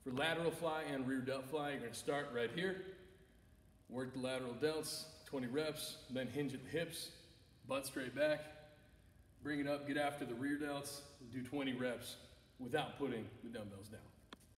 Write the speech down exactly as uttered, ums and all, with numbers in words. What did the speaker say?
For lateral fly and rear delt fly, you're gonna start right here, work the lateral delts, twenty reps, then hinge at the hips, butt straight back, bring it up, get after the rear delts, do twenty reps without putting the dumbbells down.